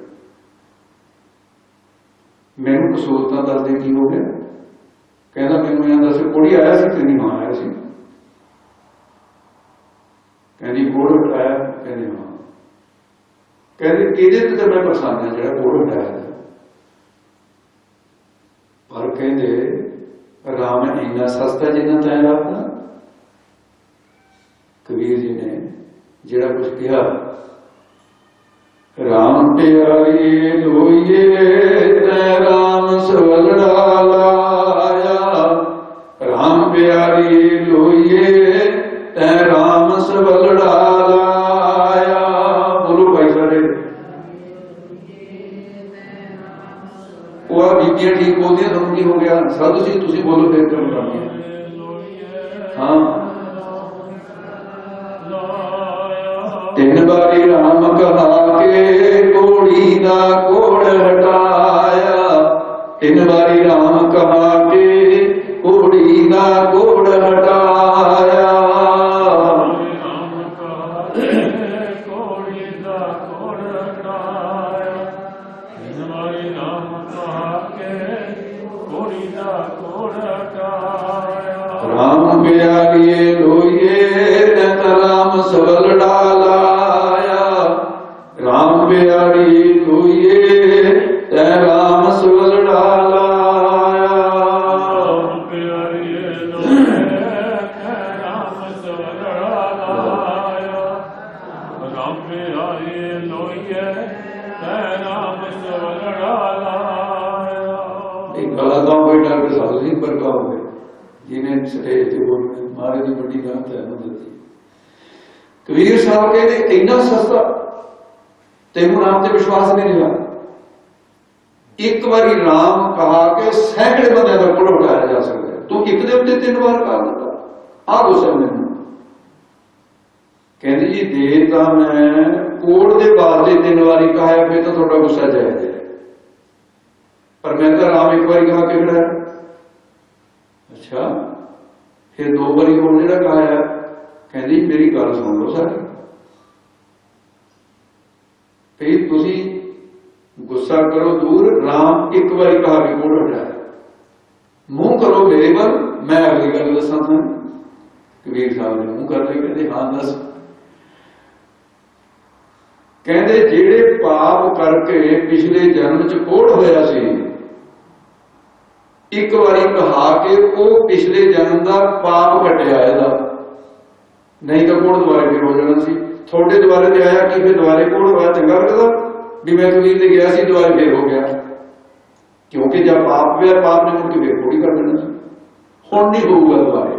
मैनू कसूरता दस दे की हो गया? कहना मैनू यहाँ दस कोड़ी आया सी तेरी मां आया सी, कहती कोड़ हटाया, कहते हाँ, कहते किहदे ते मैं परेशान है जो कोड़ हटाया। पर कहते राम इन्ना सस्ता जिन्ना तय रखता। कबीर जी ने जिहड़ा कुछ कहा, राम प्यारी लोइए तै राम सवलड़ा लाया, राम प्यारी लोइए तै राम सवलड़ा लाया। बोलो भाई सारे, वो बीबियां ठीक बोलती है, समझ हो गया साधु जी तुम बोलो फिर कर। हाँ, तीन बारी राम कहा के कोड़ी दा कोड़ हटाया, तीन बारी राम कहा के कोड़ी दा कोड़ हटाया। राम प्यारिए लोइए राम सबल डालाया, राम प्यारी लोइए राम सबल डालाया। राम प्यारिए लोइए राम सबल डालाया, राम प्यारिए लोइए राम सबल डालाया। एक गला गाँव कोई डॉक्टर साधु सिंह पर गाँव में जिन्हें स्टेज से बोलने मारे की बड़ी गांव तैनू दी। कबीर साहब कहते इन्ना सस्ता तेनू राम से विश्वास नहीं रहा। एक बारी राम कहा के सैकड़े बंदे का कोड़ उठाया जा सकता है, तू एक दे उत्ते 3 बार कर दिता। आ गुस्सा मैनू कहती जी देता मैं कोड़ के बाद 3 बारी कहा फिर तो थोड़ा गुस्सा जायज है, पर मैं तो राम एक बारी कहा के खड़ा। अच्छा फिर 2 बारी होर जिहड़ा कहा है, कहती मेरी गल सुन लो सारी, फिर तुसी गुस्सा करो दूर, राम एक बारी कहा कि कोड़ हटाया, मुंह करो मेरे पर, मैं अगली गल दसा था। कबीर साहब ने मुंह कर लिया, कहते हाँ दस। कहते जेड़े पाप करके पिछले जन्म च कोड़ होया सी, एक बारी कहा के वो पिछले जन्म का पाप कटिया, नहीं तो कोड़ दोबारा फिर हो जाना सी। थोड़े दोबारे ते आया कि फिर दोबारे कोड़ होया, चंगा लगता भी मैं कबीर ते गया सी दोबारा फिर हो गया, क्योंकि जब पाप हुआ पाप ने मुड़ के फिर कोड़ी कर देना सी, हुण नहीं होगा दोबारे।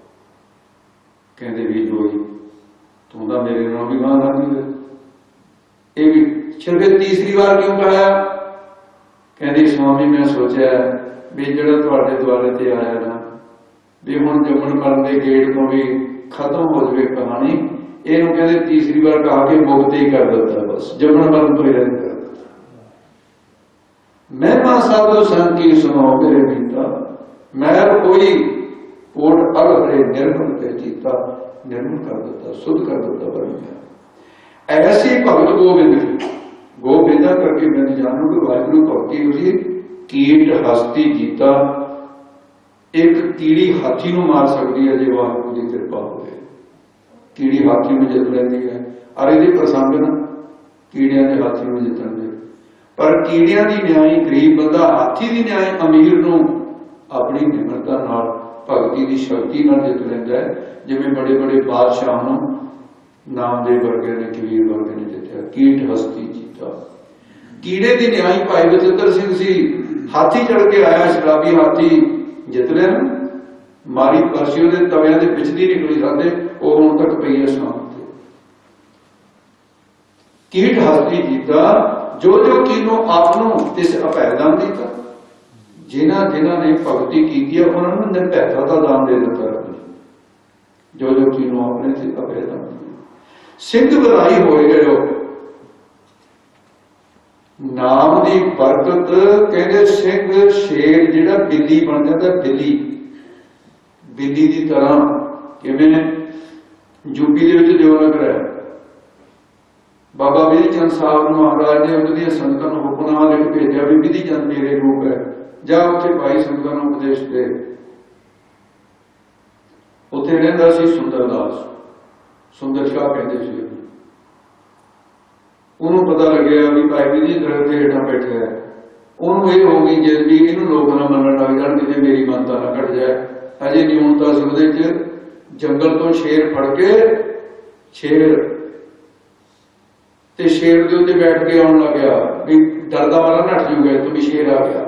कहते भी लोई तू तो मेरे नाल भी मान रखी, ये भी सिर्फ तीसरी बार क्यों कहा? कहती स्वामी मैं सोचा भी जो द्वारे ते आया ना भी हुण जमन मरण के गेट तो भी खत्म हो जाए कहानी, इनू कहते तीसरी बार कहा के मुक्त ही कर दिता, बस जमन मरण तो ही रन कर दिता। महिमा साधु संग की सुनो मेरे मीता, मैं कोई कोट अल हरे निर्मल के जीता, निर्मल कर देता, शुद्ध कर देता। ऐसी भगत गोबिंद की गोबिंदा करके मैं जानू कि वाहिगुरु भक्ति हुई कीट हस्ती जीता। एक कीड़ी हाथी नूं मार सकती है जो वाहिगुरु की कृपा हो, कीड़ी हाथी में जित लेंदी है। अरे ये प्रसंग ना कीड़िया के हाथी में जितन दे, पर कीड़िया की न्याय गरीब बंदा, हाथी की न्याय अमीर नूं अपनी निमरता नाल भगती की शक्ति नाल जित लेंदा है। जिवें बड़े बड़े बादशाह नूं नामदेव वर्गे ने कबीर वर्गे ने जितया, कीट हस्ती जीता। कीड़े की न्याय भाई बचित्र सिंह सी, हाथी चढ़ के आया शराबी हाथी जित लिया, मारी परसी उहदे तवियां दे पिछदी निकली साडे, वो हुण तक पई है शांत। कीट हस्ती जीता, जो जो कीनो आपनों तिस अपैदान दीता। जिन्हां जिन्हां ने भगती की है उन्होंने निर्भयता का दान दे दिता रब ने, जो जो तीनों अपने से अपने दान सिंध बधाई होए गए हो नाम की बरकत। कहते सिंह शेर जिहड़ा बिल्ली बन जाता, बिल्ली बिल्ली की तरह। किवें यूपी दे विच देवनगर है, बाबा बिधि चंद साहब महाराज ने उन्होंने संगतां नूं हुक्मनामा लिख भेजा भी बिधि चंद मेरे रूप है, जा उत्थे भाई संगतां नूं उपदेश दे। उत्थे रहिंदा सी सुंदरदास, सुंदर शाह कहते सी। उन्होंने पता लग्या भी भाई बिधि दरख्त के हेठां बैठे है, उन्होंने ये हो गई जिद भी इन्हूं लोग ना मनण लग जाण, किते मेरी मानता ना घट जाए। अजे न्यूनता सी उहदे च, जंगल तो शेर फड़ के शेर ते शेर के उत्ते बैठ के आउण लग गया भी डरदा वाला नठ जूगा तो भी शेर आ गया।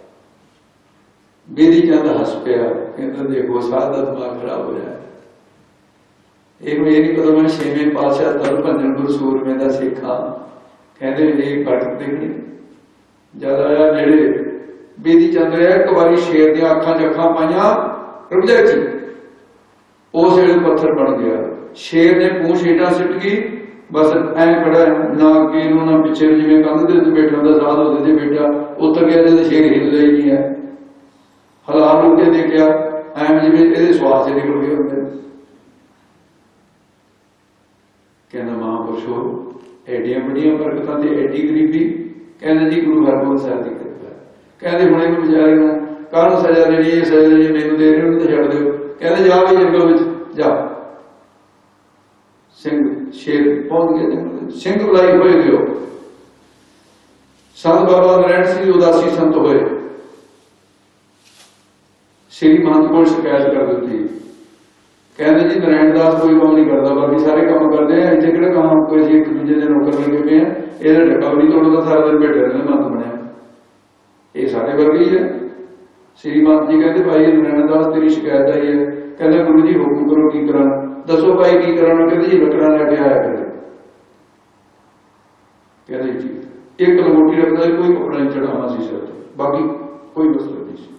बिधि चंद हस पिया, कहता देखो साध दा दिमाग खराब हो जाए। ਇਹ ਨਹੀਂ ਪਤਾ ਮੈਂ ਛੇਵੇਂ ਪਾਤਸ਼ਾਹ ਦਰ ਭੰਜਨ ਗੁਰੂ ਸੂਰਮੇ ਦਾ ਸਿੱਖ ਹਾਂ। ਕਹਿੰਦੇ ਇਹ ਘਟ ਦੇਖਣੀ ਜਦ ਆਇਆ ਨੇੜੇ ਬਿਧੀ ਚੰਦ ਰਿਹਾ, ਇੱਕ ਵਾਰੀ ਸ਼ੇਰ ਦੀਆਂ ਅੱਖਾਂ 'ਚ ਅੱਖਾਂ ਪਾਈਆਂ ਰੁਜਾ ਜੀ, ਉਸ ਵੇਲੇ ਪੱਥਰ ਬਣ ਗਿਆ। ਸ਼ੇਰ ਨੇ ਪੂੰਛ ਹੇਠਾਂ ਸਿੱਟ ਗਈ, ਬਸ ਐ ਖੜਾ ਨਾ ਅੱਗੇ ਨੂੰ ਨਾ ਪਿੱਛੇ, ਜਿਵੇਂ ਕੰਧ ਦੇ ਉੱਤੇ ਬੈਠਾ ਹੁੰਦਾ ਸਾਧ ਉਹਦੇ ਤੇ ਬੈਠਾ ਉਤਰ ਗਿਆ। ਜਦ ਸ਼ੇਰ ਹਿੱਲਦਾ ਹੀ ਨਹੀਂ ਹੈ, ਹਾਲਾਤ ਨੂੰ ਕੇ ਦੇਖਿਆ ਐਵੇਂ ਜਿਵੇਂ ਇਹਦੇ ਸਵਾਸ ਨਿਕਲ ਗਏ ਹੁੰਦੇ। कहना महापुरुषो एडिया बड़िया बरकतां ते एडी गरीबी। कहना जी गुरु हरगोबिंद साहब की कृपा। कहते हुणे नूं बेचारे नूं काहनूं सजा देनी है, सजा जी मैनूं दे रहे हो तो छड्ड दिओ। कहते जा भी जंगल विच जा। सिंह शेर पहुंच गया जंगल, सिंह बुलाई होए गयो। संत बाबा नारायण सिंह उदासी संत होए, श्री महंत को शिकायत कर दी। कहते जी नारायण दास कोई काम नहीं करता, बाकी सारे काम करते हैं, इतने किहड़ा काम कोई एक दूजे के नौकर लगे पे हैं, ये ढक्का भी नहीं तोड़ता, सारा दिन बैठे रहते मंत बनया। ये सारे वर्ग ही है। श्री महंत जी कहते भाई नारायण दास तेरी शिकायत आई है। कहते गुरु जी हुक्म करो की करा। दसो भाई की करा। कहते जी लकड़ा लैके आया करे। कहते जी एक लंगोटी रखता है, कोई कपड़ा नहीं चढ़ावा सी सिर ते, बाकी कोई मसला नहीं सी।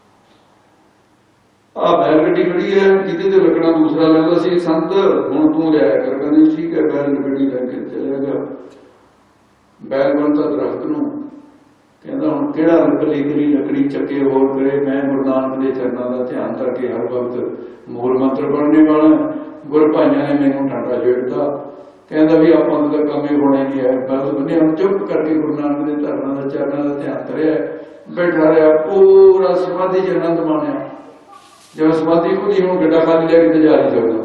आ बैल गड्डी खड़ी है जिते तो लकड़ा दूसरा लगता सी, संत हुण तू लिया कर। कहते ठीक है, बैल गड्डी लैके चलेगा। बैल बनता दरख्त नूं, कहता हुण किहड़ा कली कली लकड़ी चक्के होर करे। मैं गुरु नानक दे चरनां दा ध्यान करके हर वक्त मूल मंत्र पढ़ने वाला। गुरु भाइयां ने मैनूं डांटा छेड़ता, कहता भी आपां दा काम ही होना ही है। बस बने हम चुप करके गुरु नानक दे धरनां दा चरनां दा ध्यान करिया, बैठा रहा, पूरा समाधि च आनंद माणिया। जब समाधि को नहीं हूं गड्ढा खाली लैके जा नहीं सकता।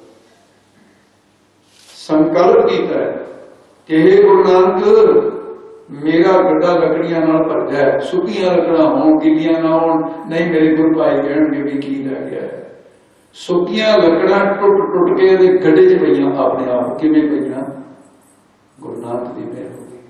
संकल्प किया है कि हे गुरु नानक मेरा गड्ढा लकड़ियां नाल भर जाए, सुखियां लकड़ा होण, गिल्लियां ना होण। नहीं मेरे गुरु भाई कहणगे भी की रह गया है। सुखियां लकड़ा टुट टुट के गड्ढे च पईयां, अपने आप किवें पईयां? गुरु नानक दी मेहर हो गई।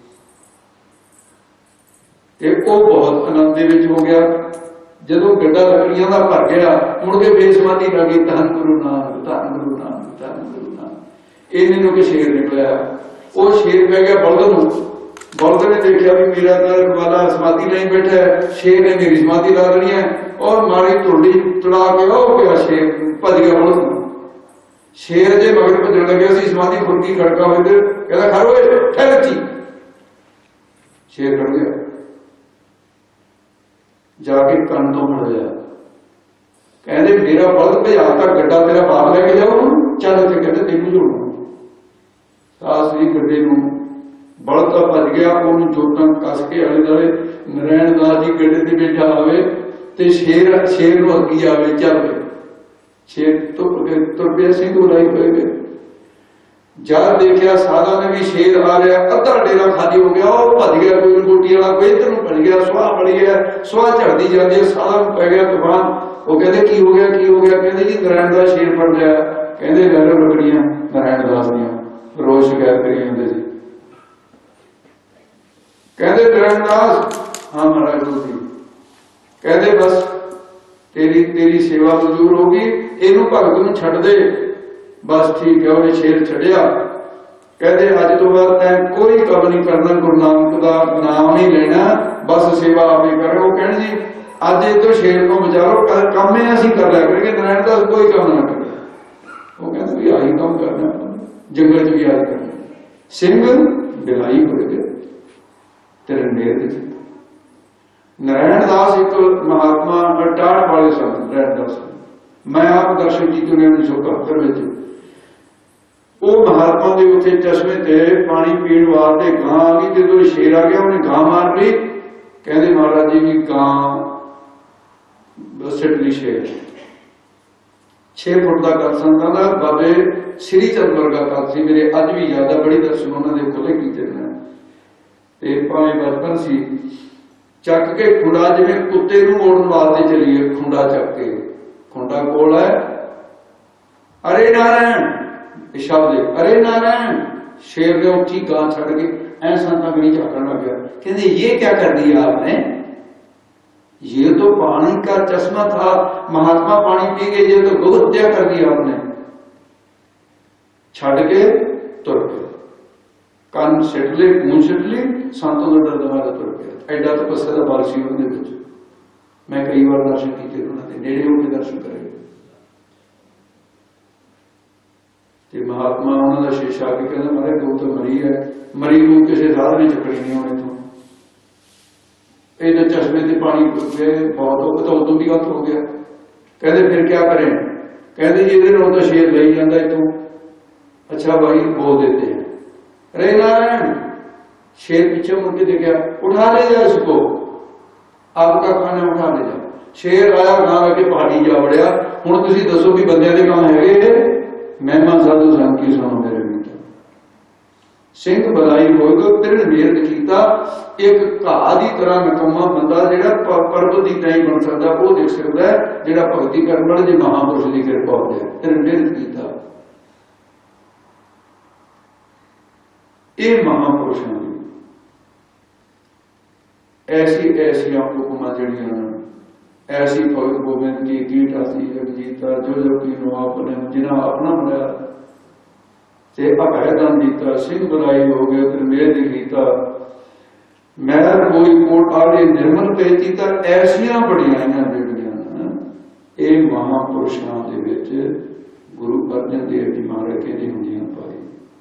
ते वो बहुत आनंद दे विच हो गया। जदों गड्ढा लकड़ियां दा भर गया, मुड़ के बेसमाधी लगी, धन गुरु नानक, धन गुरु नानक, धन गुरु नानक। इन्हें नु के शेर निकलिया, वो शेर पै गया बलद नूं। बलद ने देखा भी मेरा वाला समाधि नहीं बैठा है, शेर ने मेरी समाधि ला लेनी है, और मारी तुरड़ी तुड़ा के वो गया शेर, भज गया बलद नूं। शेर जे मगर भजन लगे सी, समाधि फुरकी खड़का हो गया, कहता खड़ो ठहर जी। शेर खड़ गया, जाके कन तो मुड़ गया। कहते मेरा बलद भजाता गड्ढा तेरा बाप लेके जाओ, चल इत्थे। कहते तेनू जोड़ू सासरी गड्ढे नूं। बलद तो भज गया, उन्होंने जोटां कस के आले दुआले नारायण दास जी गड्ढे ते बैठा आवे ते शेर नूं अग्गी आवे, चल पे। शेर तुर पिया, सिंह बुलाई होए गए। जब देखा साधा ने भी शेर आ रहा, अद्धा डेरा खाली हो गया, वो भज गया। कोई लंगोटी वाला कोई इधर नूं भज गया, सुआह बड़ी है, सुआह चढ़ती जाती है, साधा पै गया तूफान। वो कहते की हो गया, की हो गया? कहते जी नारायण दास शेर फड़ लिया। कहते ले लो लकड़ियां नारायण दास दियां, रोज शिकायत करी जाते सी। कहते नारायण दास हाँ महाराज जी। कहते बस तेरी सेवा मंजूर होगी, इनू भगत नूं छड्ड दे। बस ठीक है, उन्हें शेर छड़िया। कहते अज तो बाद तैं कोई काम नहीं करना, गुरु नानक का नाम नहीं लेना, बस सेवा आप ही कर। वो कहने जी अज इधर शेर को बचाओ, काम है असं कर लिया करेंगे, नारायण दास कोई काम ना करे। वो कहते भी आही काम करना, जंगल च भी याद करना। सिंह बिलाई हो गए तेरे नेर दी। नारायण दास एक महात्मा टाट वाले सन। नारायण दास मैं आप दर्शन की 1971 वो महात्मा के उत्थे चश्मे ते पानी पीण वास्ते गां आ गई, जो शेर आ गया उन्हें गां मार ली। कहते महाराज जी भी गां सिट ली शेर। 6 फुट का कद संतां दा, बाबे श्री चंद वर्गा कद सी। मेरे अज भी याद है, बड़ी दर्शन उन्होंने खुले कीते ने। भावे बचपन सी, चक के खुंडा जिवें कुत्ते नूं मोड़न वास्ते चलीए, खुंडा चक के, खुंडा कोल है, अरे नारायण शब्द, अरे नारायण। शेर ने उठी गां छड़ के ऐ संता मेरी झाकन लग गया। कहते ये क्या कर दिया आपने? ये तो पानी का चश्मा था, महात्मा पानी पी गए, ये तो गौ हत्या कर दिया आपने। छड़ के तुर गए, कान सिट ले, मूंह सिट ली, संतों का डर दमादा तुर गया। एडा तपस्या का बल सी उन्हें विच। मैं कई बार दर्शन किए, उन्होंने नेड़े होकर दर्शन करे। महात्मा उन्होंने शेष आके कहना मारे गौ तो मरी है, मरी गौ किसी साध ने चकनी नहीं होने तो। ये चश्मे से पानी बहुत हो तो उदों भी गलत हो गया। कहते फिर क्या करें? कहते जी इधर तो शेर ले जाता इतों। अच्छा भाई बोल देते हैं, अरे नारायण। शेर पीछे मुड़ के देखा, उठा ले जा इसको, आपका खाना उठा ले जा। शेर आया ना आके पहाड़ी जा वड़िया। हुण तुसीं दसो भी बंदे के काम है? मेहमान साधु सन की सुनो मेरे मित्र। सिंह बधाई होगा तिरन मेर कीता। एक घा की तरह नकम्मा बंदा जिहड़ा पर्वत की तय बन सकता, वो देख सकता है जिहड़ा भगती करने वाले जी महापुरुष की कृपा हो जाए। तिरन मेर कीता। ये महापुरुषों की ऐसी ऐसी हुक्म जड़ियां, ऐसी भगत गोबिंद की कीट आती जीता, जो की नो अपने जिन्हें अपना बनाया ते अभयदान दीता। सिंह बनाई हो गया तेरे मेरे गीता, मैर कोई कोट आले निर्मल कहतीता। ऐसिया बड़ियाइयां ਜਿਹੜੀਆਂ ਇਹ महापुरुषों ਦੇ ਵਿੱਚ गुरु अर्जन देव जी महाराज कहते ਹੁੰਦੀਆਂ पाई।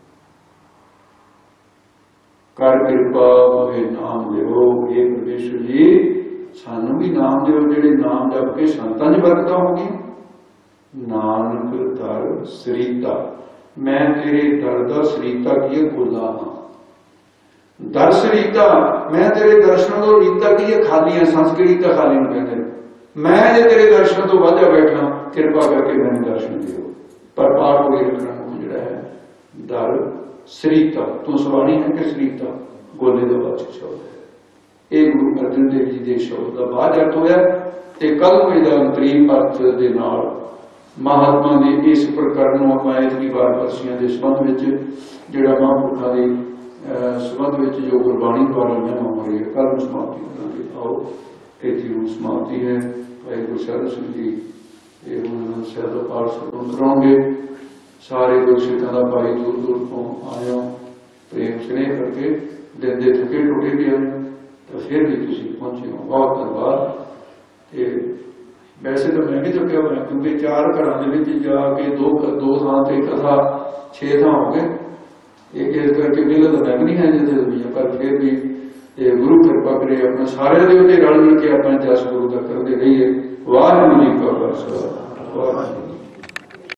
कर कृपा मोहे नाम देवो, हे परमेश्वर जी सानू भी नाम दो, जेडे नाम जप के संतां च बरकतां होगी। नानक दर सरीता, मैं तेरे दर दा सरीता की गोला हाँ। दर सरीता, मैं तेरे दर्शन तो रीता की खाली है, संस्कृत खाली नहीं कहते। मैं जे तेरे दर्शन तो वाजा बैठा, कृपा करके मैंने दर्शन दियो। पर पाठ हो रखना जोड़ा है दर सरीता, तू सवाणी है कि सरीता गोले का वाचक शब्द है। ਇਹ ਗੁਰੂ ਅਰਜਨ ਦੇਵ ਜੀ ਦੇ ਸ਼ਬਦ ਦਾ ਬਾਅਦ ਅਰਥ ਹੋਇਆ ਤੇ ਕਲਮੇ ਦਾ ਅੰਤਰੀਮ ਅਰਥ ਦੇ ਨਾਲ ਮਹਾਤਮਾ ਦੇ ਇਸ ਪ੍ਰਕਰਨ ਨੂੰ ਆਪਾਂ ਇਤਨੀ ਵਾਰ ਵਰਸੀਆਂ ਦੇ ਸੰਬੰਧ ਵਿੱਚ ਜਿਹੜਾ ਮਹਾਂਪੁਰਖਾਂ ਦੇ ਸੰਬੰਧ ਵਿੱਚ ਜੋ ਗੁਰਬਾਣੀ ਦੁਆਰਾ ਮਹਿਮਾ ਹੋ ਰਹੀ ਹੈ, ਕੱਲ ਨੂੰ ਸਮਾਪਤੀ ਕਰਾਂਗੇ। ਆਓ ਇੱਥੇ ਨੂੰ ਸਮਾਪਤੀ ਹੈ। ਭਾਈ ਗੁਰਸ਼ਰਨ ਸਿੰਘ ਜੀ ਇਹ ਹੁਣ ਸਹਿਤ ਪਾਠ ਸੰਪੂਰਨ ਕਰਾਉਣਗੇ। ਸਾਰੇ ਗੁਰਸਿੱਖਾਂ ਦਾ ਭਾਈ ਦੂਰ ਦੂਰ ਤੋਂ ਆਇਓ, ਪ੍ਰੇਮ ਸਨੇਹ ਕਰਕੇ ਦਿਨ ਦੇ ਥਕੇ ਟੁੱਟੇ ਵੀ ਆਏ तो फिर भी तुम पहुंचे हो, बहुत धन्यवाद। वैसे तो मैं भी थकिया हुआ, क्योंकि 4 घर जाके दो थां से कथा 6 थां हो गए। एक इस करके मेला तो मैं नहीं है जैसे, पर फिर भी गुरु कृपा करे अपना सारे रल मिल के अपना जस गुरु का करते रहिए। वाहिगुरू जी का खालसा, वाहिगुरू।